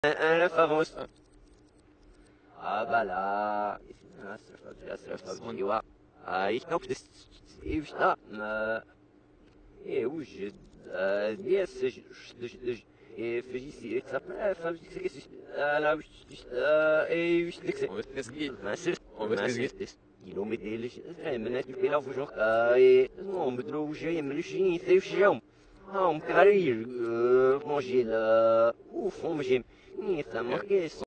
انا فاهموس. Abala, ich glaube, das ist da. Eu je desse فيجي تسابنا فيجي لا اي mas يلو مديلش من البلا فوجوك اي مو بدرو جاي من شي ثيف شيوم هم كارير ماجي لا اوف هم جيم ني ثم كيس